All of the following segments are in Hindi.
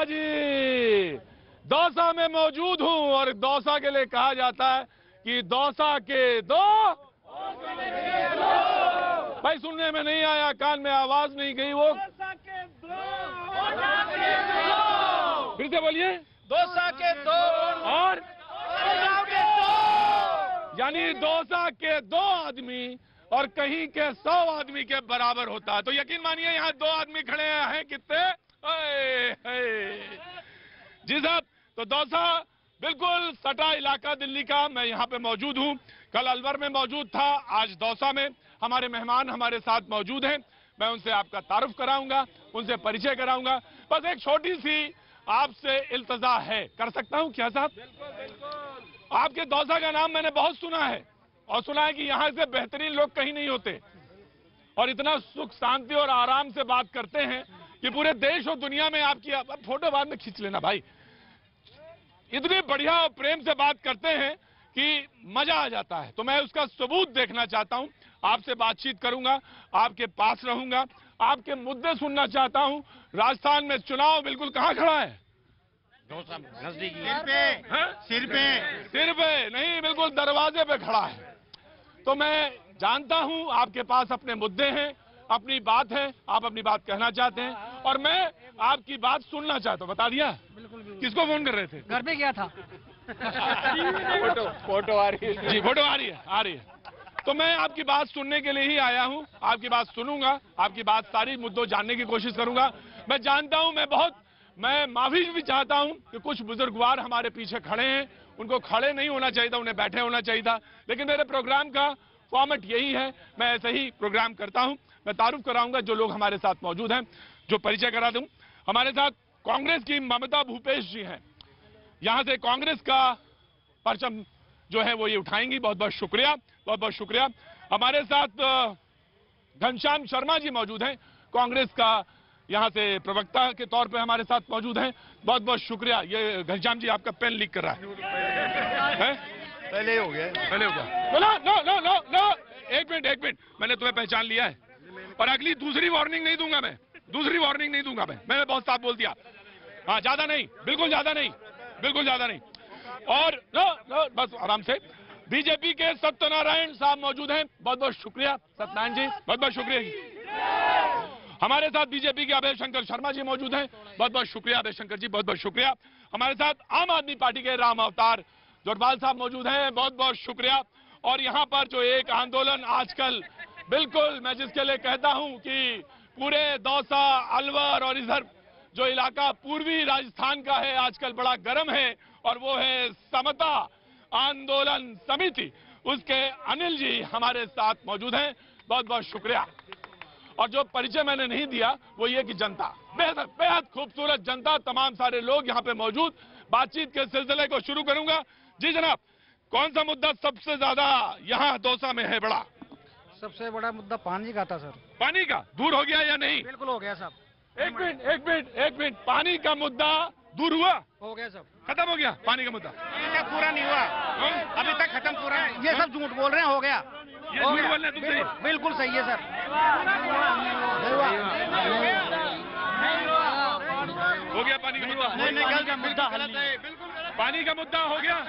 जी, दौसा में मौजूद हूं और दौसा के लिए कहा जाता है कि दौसा के दो भाई सुनने में नहीं आया, कान में आवाज नहीं गई, वो फिर से बोलिए, दौसा के दो और यानी दौसा के दो आदमी और कहीं के 100 आदमी के बराबर होता है। तो यकीन मानिए यहाँ 2 आदमी खड़े हैं, कितने जी साहब। तो दौसा बिल्कुल सटा इलाका दिल्ली का, मैं यहाँ पे मौजूद हूँ। कल अलवर में मौजूद था, आज दौसा में हमारे मेहमान हमारे साथ मौजूद हैं। मैं उनसे आपका तारुफ कराऊंगा, उनसे परिचय कराऊंगा। बस एक छोटी सी आपसे इल्तजा है, कर सकता हूँ क्या साहब? बिल्कुल। आपके दौसा का नाम मैंने बहुत सुना है और सुना है कि यहाँ से बेहतरीन लोग कहीं नहीं होते और इतना सुख शांति और आराम से बात करते हैं कि पूरे देश और दुनिया में आपकी फोटो बाद में खींच लेना भाई, इतनी बढ़िया और प्रेम से बात करते हैं कि मजा आ जाता है। तो मैं उसका सबूत देखना चाहता हूं, आपसे बातचीत करूंगा, आपके पास रहूंगा, आपके मुद्दे सुनना चाहता हूं। राजस्थान में चुनाव बिल्कुल कहां खड़ा है? सिर पे नहीं, बिल्कुल दरवाजे पे खड़ा है। तो मैं जानता हूं आपके पास अपने मुद्दे हैं, अपनी बात है, आप अपनी बात कहना चाहते हैं और मैं आपकी बात सुनना चाहता हूं। बता दिया? बिल्कुल। किसको फोन कर रहे थे? घर पे गया था। फोटो आ रही है जी, फोटो आ रही है। तो मैं आपकी बात सुनने के लिए ही आया हूं, आपकी बात सुनूंगा, आपकी बात सारी मुद्दों जानने की कोशिश करूंगा। मैं जानता हूं, मैं माफी भी चाहता हूं कि कुछ बुजुर्गवार हमारे पीछे खड़े हैं, उनको खड़े नहीं होना चाहिए था, उन्हें बैठे होना चाहिए था। लेकिन मेरे प्रोग्राम का फॉर्मेट यही है, मैं ऐसे ही प्रोग्राम करता हूं। मैं तारुफ कराऊंगा जो लोग हमारे साथ मौजूद हैं, जो परिचय करा दूं। हमारे साथ कांग्रेस की ममता भूपेश जी हैं, यहां से कांग्रेस का परचम जो है वो ये उठाएंगी। बहुत बहुत शुक्रिया, बहुत बहुत शुक्रिया। हमारे साथ घनश्याम शर्मा जी मौजूद हैं, कांग्रेस का यहां से प्रवक्ता के तौर पे हमारे साथ मौजूद हैं। बहुत बहुत शुक्रिया। ये घनश्याम जी आपका पेन लीक कर रहा है? पहले हो गया। नो, एक मिनट, मैंने तुम्हें पहचान लिया है और अगली दूसरी वार्निंग नहीं दूंगा मैं, मैंने बहुत साफ बोल दिया। हाँ, ज्यादा नहीं, बिल्कुल ज्यादा नहीं। और नो, बस आराम से। बीजेपी के सत्यनारायण साहब मौजूद हैं, बहुत बहुत शुक्रिया सत्यनारायण जी, बहुत बहुत शुक्रिया। हमारे साथ बीजेपी के अभय शंकर शर्मा जी मौजूद हैं, बहुत बहुत शुक्रिया अभय शंकर जी, बहुत बहुत शुक्रिया। हमारे साथ आम आदमी पार्टी के राम अवतार जोरवाल साहब मौजूद हैं, बहुत बहुत शुक्रिया। और यहाँ पर जो एक आंदोलन आजकल बिल्कुल मैं जिसके लिए कहता हूं कि पूरे दौसा, अलवर और इधर जो इलाका पूर्वी राजस्थान का है आजकल बड़ा गर्म है, और वो है समता आंदोलन समिति, उसके अनिल जी हमारे साथ मौजूद हैं, बहुत बहुत शुक्रिया। और जो परिचय मैंने नहीं दिया वो ये कि जनता, बेहद खूबसूरत जनता, तमाम सारे लोग यहाँ पे मौजूद। बातचीत के सिलसिले को शुरू करूंगा। जी जनाब, कौन सा मुद्दा सबसे ज्यादा यहाँ दौसा में है बड़ा? सबसे बड़ा मुद्दा पानी का था सर। पानी का दूर हो गया या नहीं? बिल्कुल हो गया साहब। एक मिनट, पानी का मुद्दा दूर हुआ? हो गया सब, खत्म हो गया पानी का मुद्दा? पूरा नहीं हुआ अभी तक, खत्म पूरा। ये सब झूठ बोल रहे हैं, हो गया। ये झूठ बोल रहे हैं तुम? सही, बिल्कुल सही है सर। हो गया पानी का मुद्दा? पानी का मुद्दा हो गया।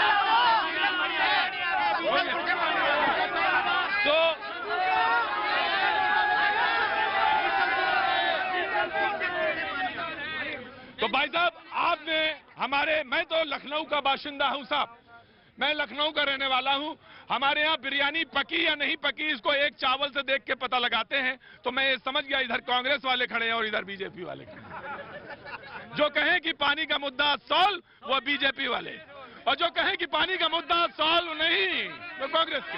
तो भाई साहब आपने मैं तो लखनऊ का बाशिंदा हूं साहब, मैं लखनऊ का रहने वाला हूं। हमारे यहाँ बिरयानी पकी या नहीं पकी इसको एक चावल से देख के पता लगाते हैं। तो मैं ये समझ गया इधर कांग्रेस वाले खड़े हैं और इधर बीजेपी वाले खड़े हैं। जो कहें कि पानी का मुद्दा सॉल्व वो बीजेपी वाले, और जो कहें कि पानी का मुद्दा सॉल्व नहीं वो कांग्रेस के।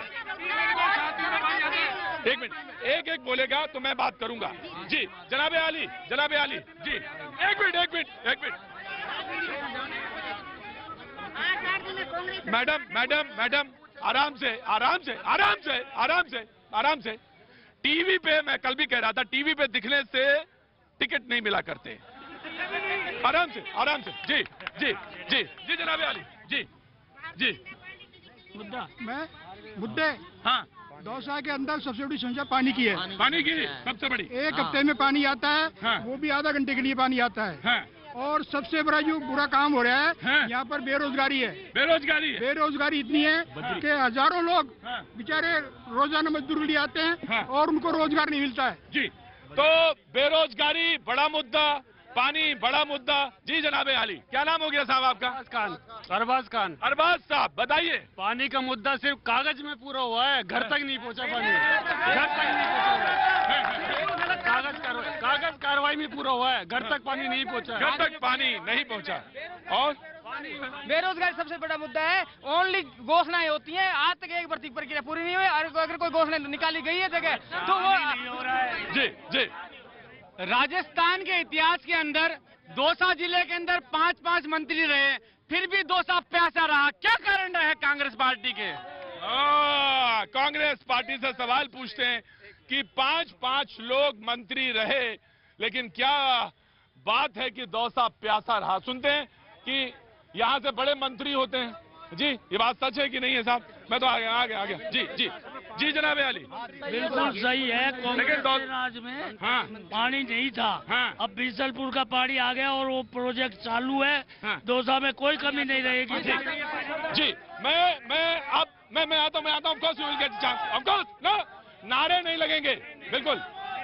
एक मिनट, एक बोलेगा तो मैं बात करूंगा। जी जनाबे आली जी, एक मिनट। मैडम आराम से। टीवी पे मैं कल भी कह रहा था, टीवी पे दिखने से टिकट नहीं मिला करते। आराम से। जी जनाबे आली जी। मुद्दे हाँ, दौसा के अंदर सबसे बड़ी समस्या पानी की है। पानी की सबसे बड़ी। एक हफ्ते में पानी आता है, हाँ। वो भी आधा घंटे के लिए पानी आता है। हाँ। और सबसे बड़ा जो बुरा काम हो रहा है हाँ। यहाँ पर बेरोजगारी है। बेरोजगारी इतनी है कि हजारों लोग बेचारे रोजाना मजदूरी आते हैं हाँ। और उनको रोजगार नहीं मिलता है। जी, तो बेरोजगारी बड़ा मुद्दा, पानी बड़ा मुद्दा। जी जनाबे आली, क्या नाम हो गया साहब आपका? अरबाज खान। अरबाज साहब बताइए। पानी का मुद्दा सिर्फ कागज में पूरा हुआ है, घर तक नहीं पहुंचा पानी, घर तक नहीं पहुंचा। कागज कार्रवाई में पूरा हुआ है, घर तक पानी नहीं पहुंचा। घर तक पानी नहीं पहुंचा। और बेरोजगारी सबसे बड़ा मुद्दा है। ओनली घोषणाएं होती हैं, आज तक एक भर्ती प्रक्रिया पूरी नहीं हुई। अगर कोई घोषणा निकाली गई है जगह तो वो जी जी, राजस्थान के इतिहास के अंदर दौसा जिले के अंदर 5-5 मंत्री रहे, फिर भी दौसा प्यासा रहा। क्या कारण रहे कांग्रेस पार्टी के? कांग्रेस पार्टी से सवाल पूछते हैं कि 5-5 लोग मंत्री रहे, लेकिन क्या बात है कि दौसा प्यासा रहा। सुनते हैं कि यहाँ से बड़े मंत्री होते हैं। जी, ये बात सच है कि नहीं है साहब? मैं तो आ गया। जी जी जी जनाबे आली, बिल्कुल सही है। कांग्रेस के राज में हाँ। पानी नहीं था। हाँ। अब बीसलपुर का पानी आ गया और वो प्रोजेक्ट चालू है। हाँ। दौसा में कोई कमी नहीं रहेगी। जी, मैं आता हूँ। Of course you will get chance. Of course no, नारे नहीं लगेंगे बिल्कुल।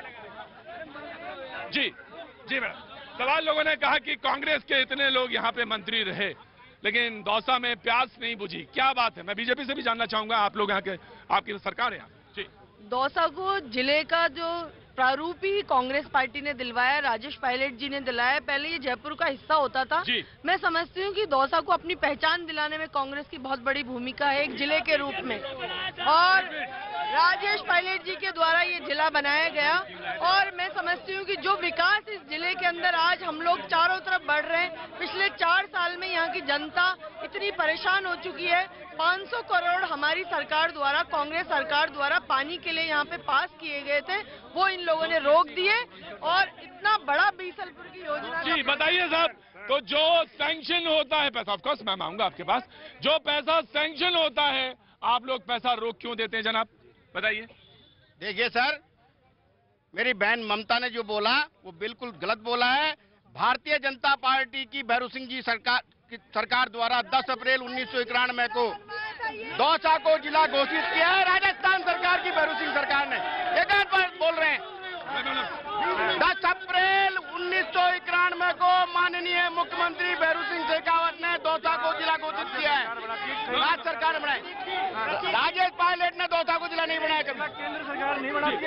जी जी मैडम, सवाल लोगों ने कहा कि कांग्रेस के इतने लोग यहाँ पे मंत्री रहे, लेकिन दौसा में प्यास नहीं बुझी। क्या बात है? मैं बीजेपी से भी जानना चाहूंगा। आप लोग यहाँ के, आपकी सरकार है यहाँ। जी, दौसा को जिले का जो प्रारूप ही कांग्रेस पार्टी ने दिलवाया, राजेश पायलट जी ने दिलाया। पहले ये जयपुर का हिस्सा होता था। जी। मैं समझती हूँ कि दौसा को अपनी पहचान दिलाने में कांग्रेस की बहुत बड़ी भूमिका है एक जिले के रूप में, और राजेश पायलट जी के द्वारा ये जिला बनाया गया। और मैं समझती हूँ कि जो विकास इस जिले के अंदर आज हम लोग चारों तरफ बढ़ रहे हैं, पिछले 4 साल में यहाँ की जनता इतनी परेशान हो चुकी है। 500 करोड़ हमारी सरकार द्वारा, कांग्रेस सरकार द्वारा पानी के लिए यहाँ पे पास किए गए थे, वो इन लोगों ने रोक दिए। और इतना बड़ा बीसलपुर की योजना। जी बताइए साहब, तो जो सैंक्शन होता है पैसा, ऑफ कोर्स मैं आऊंगा आपके पास, जो पैसा सैंक्शन होता है आप लोग पैसा रोक क्यों देते हैं जनाब? बताइए। देखिए सर, मेरी बहन ममता ने जो बोला वो बिल्कुल गलत बोला है। भारतीय जनता पार्टी की भैरू सिंह जी सरकार द्वारा 10 अप्रैल 1991 को दौसा को जिला घोषित किया है। राजस्थान सरकार की भैरू सिंह सरकार ने, एक बात बोल रहे हैं। 10 अप्रैल 1991 को माननीय मुख्यमंत्री भैरू सिंह शेखावत ने दौसा को जिला घोषित किया है। राज्य सरकार ने बनाई, राजेश पायलट ने दौसा को जिला नहीं बनाया कभी। केंद्र सरकार नहीं बनाती।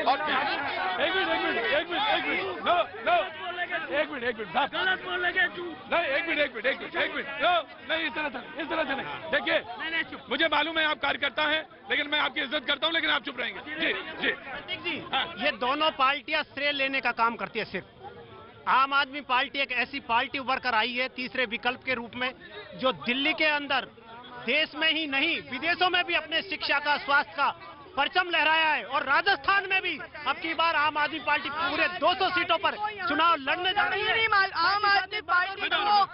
एक मिनट साहब, गलत बोलेंगे तू। नहीं, एक मिनट नहीं, इस तरह से नहीं। देखिए, मुझे मालूम है आप कार्यकर्ता हैं, लेकिन मैं आपकी इज्जत करता हूं, लेकिन आप चुप रहेंगे। जी जी, ये दोनों पार्टियां श्रेय लेने का काम करती है। सिर्फ आम आदमी पार्टी एक ऐसी पार्टी उभर कर आई है तीसरे विकल्प के रूप में, जो दिल्ली के अंदर देश में ही नहीं विदेशों में भी अपने शिक्षा का, स्वास्थ्य का परचम लहराया है। और राजस्थान में भी अब की बार आम आदमी पार्टी पूरे 200 सीटों पर चुनाव लड़ने जा रही है। आम आदमी पार्टी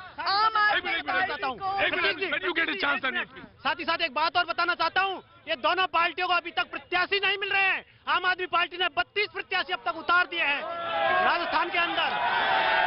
साथ ही साथ एक बात और बताना चाहता हूं, ये दोनों पार्टियों को अभी तक प्रत्याशी नहीं मिल रहे हैं। आम आदमी पार्टी ने 32 प्रत्याशी अब तक उतार दिए हैं राजस्थान के अंदर।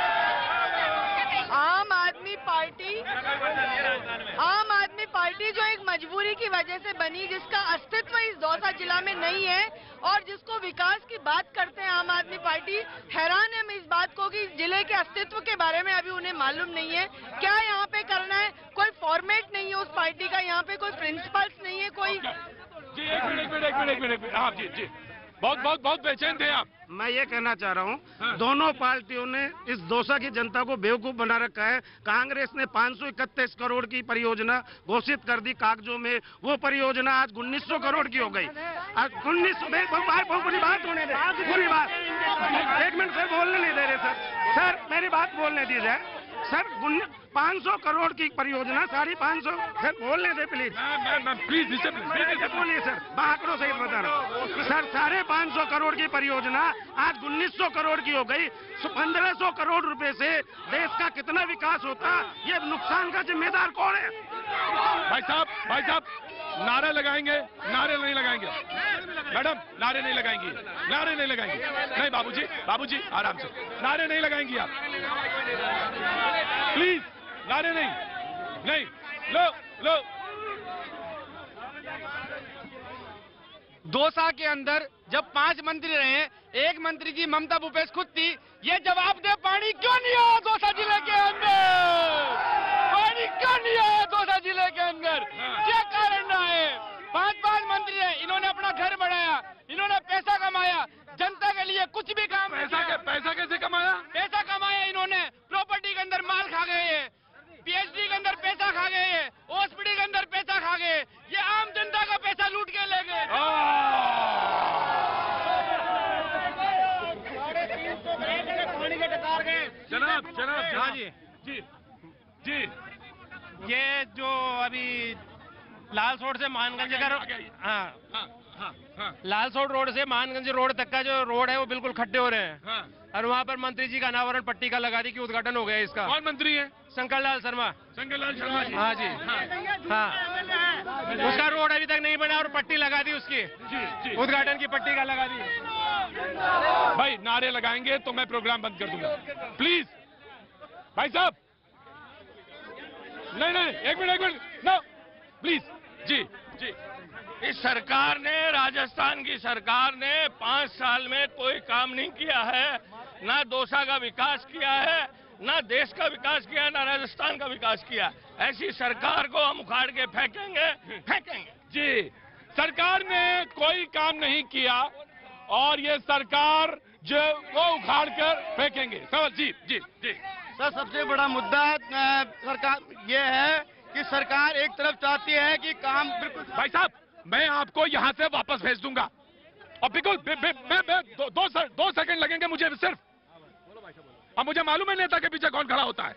आम आदमी पार्टी जो एक मजबूरी की वजह से बनी, जिसका अस्तित्व इस दौसा जिला में नहीं है, और जिसको विकास की बात करते हैं आम आदमी पार्टी, हैरान है मैं इस बात को कि जिले के अस्तित्व के बारे में अभी उन्हें मालूम नहीं है क्या यहाँ पे करना है। कोई फॉर्मेट नहीं है उस पार्टी का, यहाँ पे कोई प्रिंसिपल्स नहीं है, कोई। जी एक मिनट आप जी बहुत बेचैन थे आप। मैं ये कहना चाह रहा हूँ, दोनों पार्टियों ने इस दौसा की जनता को बेवकूफ बना रखा है। कांग्रेस ने 531 करोड़ की परियोजना घोषित कर दी कागजों में, वो परियोजना आज 1900 करोड़ की हो गई। आज 1900 पूरी बात होने दे, पूरी बात। 1 मिनट सर, बोलने नहीं दे रहे सर, मेरी बात बोलने दी जाए सर। 500 करोड़ की परियोजना, 550 सर, बोलने दे प्लीज। प्लीज बोलिए सर, आंकड़ों सहित बता रहा हूँ सर। 550 करोड़ की परियोजना आज 1900 करोड़ की हो गई। 1500 करोड़ रुपए से देश का कितना विकास होता, ये नुकसान का जिम्मेदार कौन है? भाई साहब नारे लगाएंगे? नारे नहीं लगाएंगे मैडम, नारे नहीं लगाएंगी। नहीं बाबूजी आराम से, नारे नहीं लगाएंगी आप। नारे नहीं, नहीं, लो लो। दौसा के अंदर जब 5 मंत्री रहे, एक मंत्री जी ममता भूपेश खुद थी, ये जवाब दे पानी क्यों नहीं आया दौसा जिले के अंदर? पानी क्यों नहीं आया दौसा जिले के अंदर? क्या कारण रहा है? 5 मंत्री है, इन्होंने अपना घर बढ़ाया, इन्होंने पैसा कमाया, जनता के लिए कुछ भी काम पैसा कैसे कमाया? पैसा कमाया इन्होंने, प्रॉपर्टी के अंदर माल खा गए हैं, पीएचडी के अंदर पैसा खा गए हैं, हॉस्पिटल के अंदर पैसा खा गए, ये आम जनता का पैसा लूट के ले गए। जनाब जनाब, हाँ जी जी जी, ये जो अभी लालसोट से मानगंज हाँ लालसोट रोड से मानगंज रोड तक का जो रोड है वो बिल्कुल खड्डे हो रहे हैं, और वहाँ पर मंत्री जी का अनावरण पट्टी का लगा दी कि उद्घाटन हो गया इसका। कौन मंत्री है? शंकर लाल शर्मा। शंकर लाल शर्मा जी। हाँ जी, हाँ, उसका रोड अभी तक नहीं बना और पट्टी लगा दी उसकी, जी, उद्घाटन की पट्टी का लगा दी। भाई नारे लगाएंगे तो मैं प्रोग्राम बंद कर दूंगा, प्लीज भाई साहब। नहीं नहीं, एक मिनट, नो प्लीज। जी जी, इस सरकार ने, राजस्थान की सरकार ने 5 साल में कोई काम नहीं किया है, ना दौसा का विकास किया है, ना देश का विकास किया, ना राजस्थान का विकास किया। ऐसी सरकार को हम उखाड़ के फेंकेंगे। जी, सरकार ने कोई काम नहीं किया और ये सरकार जो वो उखाड़ कर फेंकेंगे। सवाल जी जी जी। सर, सबसे बड़ा मुद्दा सरकार ये है कि सरकार एक तरफ चाहती है कि काम बिल्कुल। भाई साहब, मैं आपको यहाँ से वापस भेज दूंगा और बिल्कुल दो सेकंड लगेंगे मुझे सिर्फ। अब मुझे मालूम है नेता के पीछे कौन खड़ा होता है।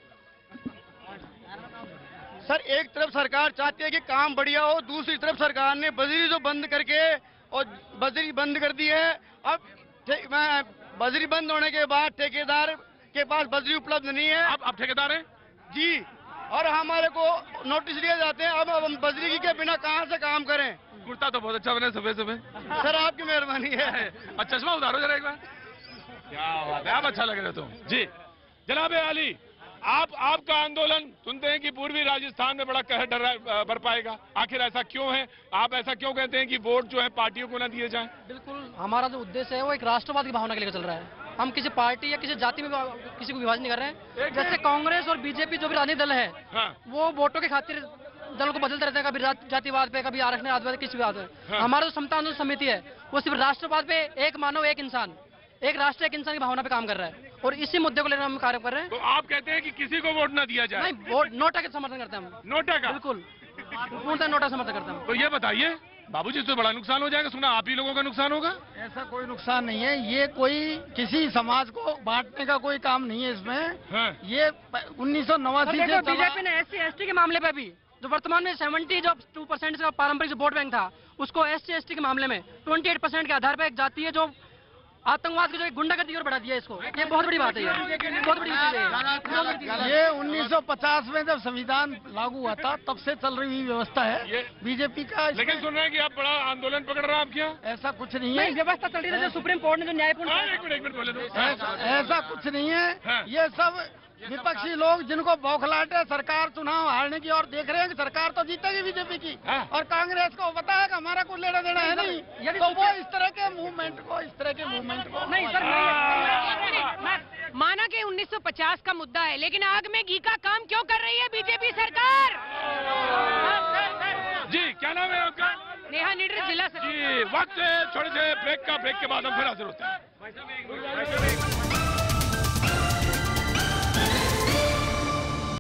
सर, एक तरफ सरकार चाहती है कि काम बढ़िया हो, दूसरी तरफ सरकार ने बजरी जो बंद करके और बजरी बंद कर दी है। अब बजरी बंद होने के बाद ठेकेदार के पास बजरी उपलब्ध नहीं है। आप ठेकेदार हैं? जी, और हमारे को नोटिस दिए जाते हैं। अब हम बजरी के बिना कहाँ से काम करें? कुर्ता तो बहुत अच्छा बना सुबह सुबह। सर, आपकी मेहरबानी है। चश्मा उतारो जरा एक बार। क्या बात है, आप अच्छा लग रहे हो। जी जनाब आली, आपका आंदोलन सुनते हैं कि पूर्वी राजस्थान में बड़ा कहर बरपाएगा, आखिर ऐसा क्यों है? आप ऐसा क्यों कहते हैं कि वोट जो है पार्टियों को ना दिए जाएं? बिल्कुल, हमारा जो उद्देश्य है वो एक राष्ट्रवाद की भावना के लिए चल रहा है। हम किसी पार्टी या किसी जाति में किसी को विभाजन नहीं कर रहे हैं। जैसे कांग्रेस और बीजेपी जो भी राजनीतिक दल है, वो वोटों के खातिर दलों को बदलते रहते हैं, कभी जातिवाद पे, कभी आरक्षण आदिवाद, किसी बात पे। हमारा जो समता आंदोलन समिति है वो सिर्फ राष्ट्रवाद पे, एक मानव एक इंसान, एक राष्ट्र एक इंसान की भावना पे काम कर रहा है, और इसी मुद्दे को लेकर हम कार्य कर रहे हैं। तो आप कहते हैं कि किसी को वोट ना दिया जाए? नहीं, वोट नोटा का समर्थन करते हैं हम। नोटा का? बिल्कुल, पूर्णतः नोटा समर्थन करते हैं। तो ये बताइए बाबूजी, तो बड़ा नुकसान हो जाएगा। सुना आप ही लोगों का नुकसान होगा। ऐसा कोई नुकसान नहीं है, ये कोई किसी समाज को बांटने का कोई काम नहीं है इसमें। ये 1989 से बीजेपी ने SC/ST के मामले पे भी, जो वर्तमान में 72% का पारंपरिक जो वोट बैंक था, उसको SC/ST के मामले में 28% के आधार पर एक जाति है जो आतंकवाद की जो गुंडागर्दी की ओर बढ़ा दिया इसको। ये बहुत बड़ी बात है, ये बहुत बड़ी चीज है। ये 1950 में जब संविधान लागू हुआ था तब से चल रही व्यवस्था है बीजेपी का। लेकिन सुन रहे हैं कि आप बड़ा आंदोलन पकड़ रहे हैं, आप क्या? ऐसा कुछ नहीं है, व्यवस्था चल रही है जो सुप्रीम कोर्ट ने जो न्यायपूर्ण। एक मिनट बोले तो। ऐसा कुछ नहीं है। ये सब विपक्षी लोग जिनको बौखलाहट है सरकार चुनाव हारने की और देख रहे हैं कि सरकार तो जीतेगी बीजेपी की, और कांग्रेस को पता है कि हमारा कुछ लेना देना है नहीं, तो वो इस तरह के मूवमेंट को नहीं सर, माना कि 1950 का मुद्दा है, लेकिन आग में घी का काम क्यों कर रही है बीजेपी सरकार? जी क्या नाम है आपका? नेहा निडर, जिला जी, वक्त है छोटे से ब्रेक का। ब्रेक के बाद हम फिर हाजिर होते हैं।